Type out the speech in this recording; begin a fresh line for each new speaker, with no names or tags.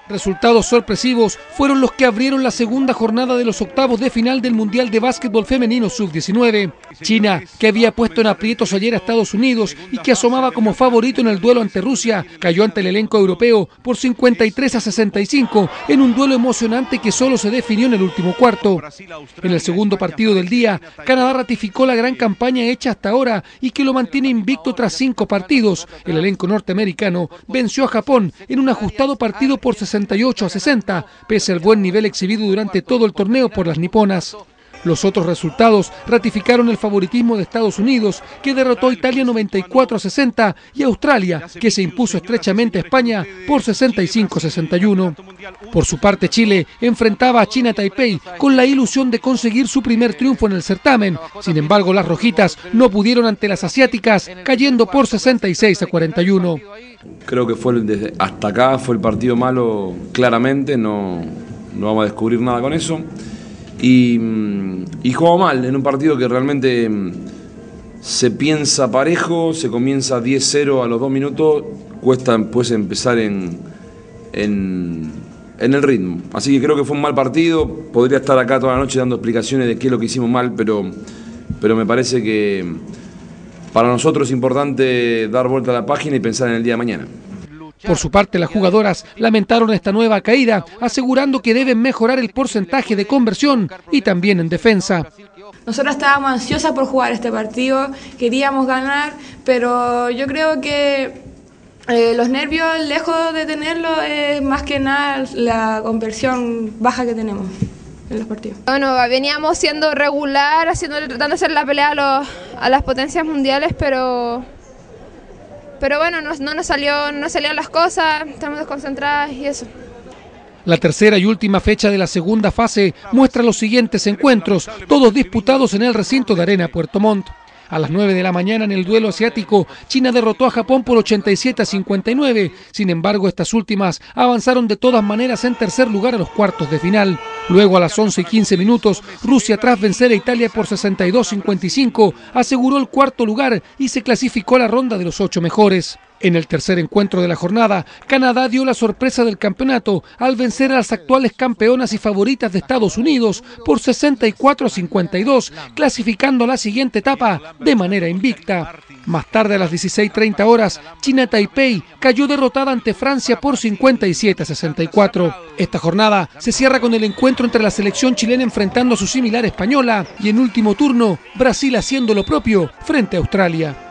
Resultados sorpresivos fueron los que abrieron la segunda jornada de los octavos de final del Mundial de Básquetbol Femenino Sub-19. China, que había puesto en aprietos ayer a Estados Unidos y que asomaba como favorito en el duelo ante Rusia, cayó ante el elenco europeo por 53-65 en un duelo emocionante que solo se definió en el último cuarto. En el segundo partido del día, Canadá ratificó la gran campaña hecha hasta ahora y que lo mantiene invicto tras 5 partidos. El elenco norteamericano venció a Japón en un ajustado partido por 68-60, pese al buen nivel exhibido durante todo el torneo por las niponas. Los otros resultados ratificaron el favoritismo de Estados Unidos, que derrotó a Italia 94-60, y Australia, que se impuso estrechamente a España por 65-61. Por su parte, Chile enfrentaba a China Taipei con la ilusión de conseguir su primer triunfo en el certamen. Sin embargo, las rojitas no pudieron ante las asiáticas, cayendo por 66-41.
Creo que hasta acá fue el partido malo, claramente, no vamos a descubrir nada con eso. Y jugamos mal en un partido que realmente se piensa parejo, se comienza 10-0 a los 2 minutos, cuesta después empezar en el ritmo. Así que creo que fue un mal partido, podría estar acá toda la noche dando explicaciones de qué es lo que hicimos mal, pero me parece que para nosotros es importante dar vuelta a la página y pensar en el día de mañana.
Por su parte, las jugadoras lamentaron esta nueva caída, asegurando que deben mejorar el porcentaje de conversión y también en defensa.
Nosotros estábamos ansiosas por jugar este partido, queríamos ganar, pero yo creo que los nervios, lejos de tenerlo, es más que nada la conversión baja que tenemos en los partidos.
Bueno, veníamos siendo regular, tratando de hacer la pelea a las potencias mundiales, pero bueno, no nos salieron las cosas, estamos desconcentradas y eso.
La tercera y última fecha de la segunda fase muestra los siguientes encuentros, todos disputados en el recinto de Arena Puerto Montt. A las 9 de la mañana en el duelo asiático, China derrotó a Japón por 87-59. Sin embargo, estas últimas avanzaron de todas maneras en tercer lugar a los cuartos de final. Luego, a las 11:15 minutos, Rusia, tras vencer a Italia por 62-55, aseguró el cuarto lugar y se clasificó a la ronda de los 8 mejores. En el tercer encuentro de la jornada, Canadá dio la sorpresa del campeonato al vencer a las actuales campeonas y favoritas de Estados Unidos por 64-52, clasificando a la siguiente etapa de manera invicta. Más tarde, a las 16:30 horas, China Taipei cayó derrotada ante Francia por 57-64. Esta jornada se cierra con el encuentro entre la selección chilena enfrentando a su similar española y en último turno, Brasil haciendo lo propio frente a Australia.